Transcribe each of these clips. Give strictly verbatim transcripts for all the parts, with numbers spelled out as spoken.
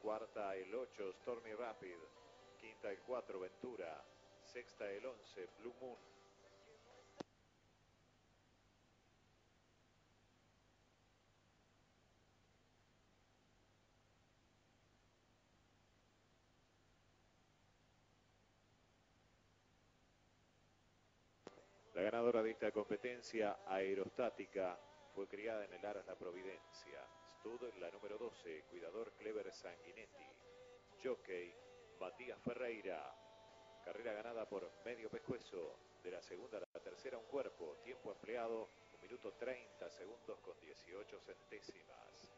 cuarta el ocho, Stormy Rapid, quinta el cuatro, Ventura, sexta el once, Blue Moon. La ganadora de esta competencia aerostática fue criada en el Aras La Providencia. Stud la número doce, cuidador Clever Sanguinetti. Jockey Matías Ferreira. Carrera ganada por medio pescuezo. De la segunda a la tercera un cuerpo. Tiempo empleado un minuto treinta segundos con dieciocho centésimas.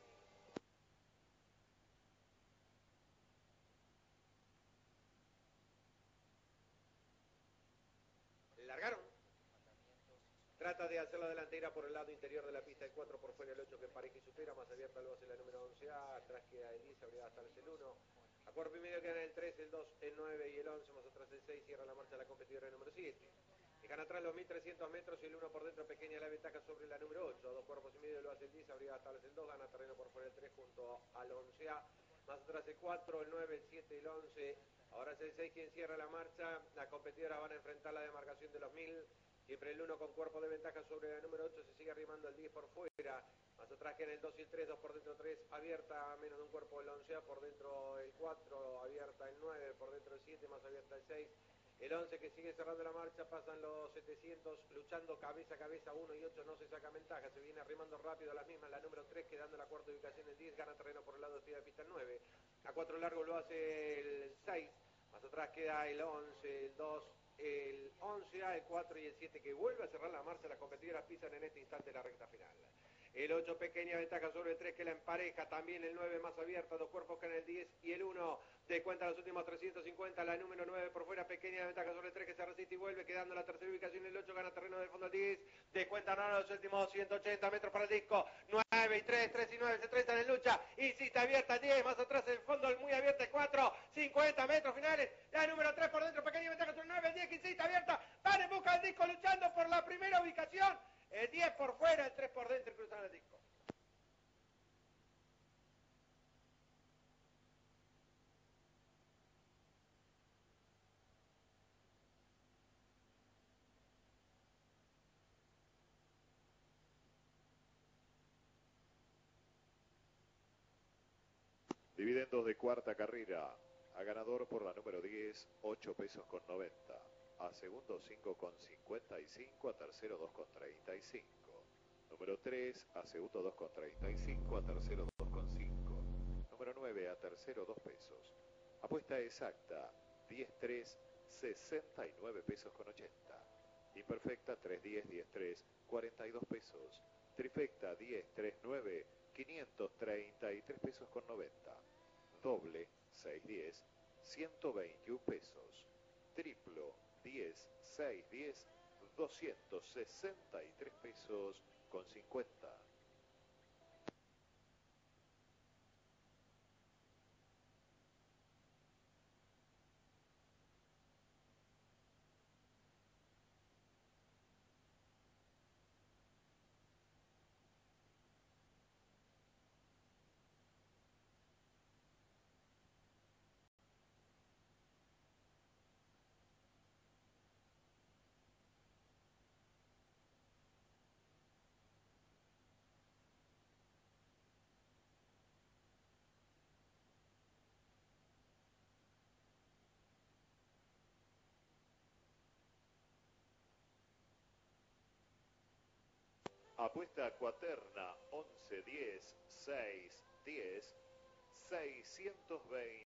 Largaron. Trata de hacer la delantera por el lado interior de la pista, el cuatro por fuera, el ocho que empareja y supera, más abierta lo hace la número once A, atrás queda el diez, habría hasta el uno, a cuerpo y medio quedan el tres, el dos, el nueve y el once, más atrás el seis, cierra la marcha la competidora número siete. Dejan atrás los mil trescientos metros y el uno por dentro, pequeña la ventaja sobre la número ocho, dos cuerpos y medio lo hace el diez, habría hasta el dos, gana terreno por fuera el tres junto al once A, más atrás el cuatro, el nueve, el siete y el once, ahora es el seis quien cierra la marcha, las competidoras van a enfrentar la demarcación de los mil. Siempre el uno con cuerpo de ventaja sobre la número ocho, se sigue arrimando el diez por fuera. Más atrás que en el dos y el tres, dos por dentro tres, abierta menos de un cuerpo el once A, por dentro el cuatro, abierta el nueve, por dentro el siete, más abierta el seis. El once que sigue cerrando la marcha, pasan los setecientos, luchando cabeza a cabeza, uno y ocho no se saca ventaja, se viene arrimando rápido a las mismas, la número tres quedando la cuarta ubicación el diez, gana terreno por el lado de pista el nueve. A cuatro largo lo hace el seis, más atrás queda el once, el dos, el once A, el cuatro y el siete que vuelve a cerrar la marcha. Las competidoras pisan en este instante la recta final. El ocho pequeña ventaja sobre el tres que la empareja, también el nueve más abierta, dos cuerpos que en el diez y el uno descuenta los últimos trescientos cincuenta, la número nueve por fuera, pequeña ventaja sobre el tres que se resiste y vuelve, quedando la tercera ubicación el ocho, gana terreno del fondo al diez, descuentan ahora los últimos ciento ochenta metros para el disco, nueve y tres, tres y nueve se trenzan en lucha, insiste abierta el diez, más atrás el fondo muy abierta el cuatro, cincuenta metros finales, la número tres por dentro, pequeña ventaja sobre el nueve, el diez que insiste abierta, van en busca del disco luchando por la primera ubicación, el diez por fuera, el tres por dentro y cruzan el disco. Dividendos de cuarta carrera. A ganador por la número diez, ocho pesos con noventa. A segundo cinco con cincuenta y cinco. A tercero dos con treinta y cinco. Número tres, a segundo dos con treinta y cinco. A tercero dos con cinco. Número nueve, a tercero dos pesos. Apuesta exacta, diez tres, sesenta y nueve pesos con ochenta. Imperfecta, tres diez, diez tres, cuarenta y dos pesos. Trifecta, diez tres nueve, quinientos treinta y tres pesos con noventa. Doble, seis diez, ciento veintiuno pesos. Triplo, diez, seis diez, doscientos sesenta y tres pesos con cincuenta. Apuesta cuaterna, once diez, seis diez, seiscientos veinte.